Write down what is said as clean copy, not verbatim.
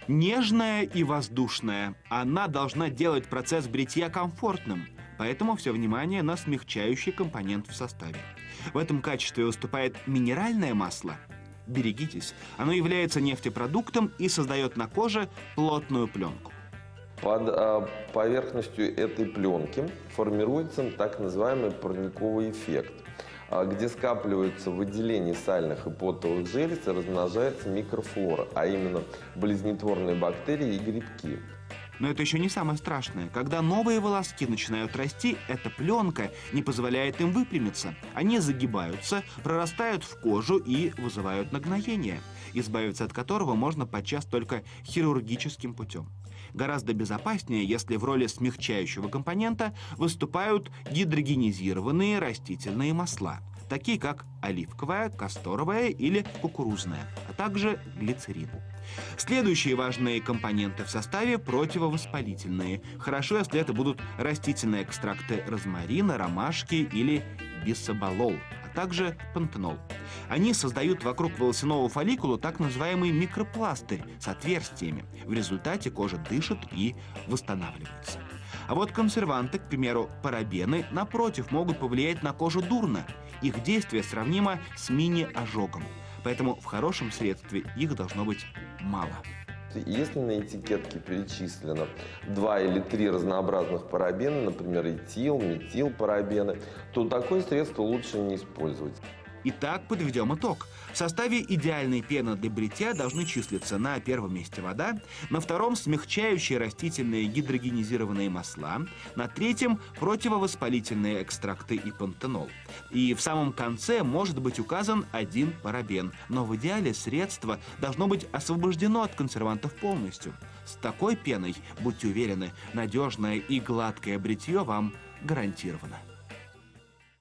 Нежная и воздушная. Она должна делать процесс бритья комфортным. Поэтому все внимание на смягчающий компонент в составе. В этом качестве выступает минеральное масло. Берегитесь, оно является нефтепродуктом и создает на коже плотную пленку. Под поверхностью этой пленки формируется так называемый парниковый эффект, где скапливаются выделения сальных и потовых желез и размножается микрофлора, а именно болезнетворные бактерии и грибки. Но это еще не самое страшное. Когда новые волоски начинают расти, эта пленка не позволяет им выпрямиться. Они загибаются, прорастают в кожу и вызывают нагноение, избавиться от которого можно подчас только хирургическим путем. Гораздо безопаснее, если в роли смягчающего компонента выступают гидрогенизированные растительные масла, такие как оливковое, касторовое или кукурузное, а также глицерин. Следующие важные компоненты в составе – противовоспалительные. Хорошо, если это будут растительные экстракты розмарина, ромашки или бисоболол, а также пантенол. Они создают вокруг волосяного фолликула так называемый микропластырь с отверстиями. В результате кожа дышит и восстанавливается. А вот консерванты, к примеру, парабены, напротив, могут повлиять на кожу дурно. Их действие сравнимо с мини-ожогом. Поэтому в хорошем средстве их должно быть мало. Если на этикетке перечислено 2 или 3 разнообразных парабена, например, этил, метилпарабены, то такое средство лучше не использовать. Итак, подведем итог. В составе идеальной пены для бритья должны числиться на первом месте вода, на втором смягчающие растительные гидрогенизированные масла, на третьем противовоспалительные экстракты и пантенол. И в самом конце может быть указан один парабен, но в идеале средство должно быть освобождено от консервантов полностью. С такой пеной, будьте уверены, надежное и гладкое бритье вам гарантировано.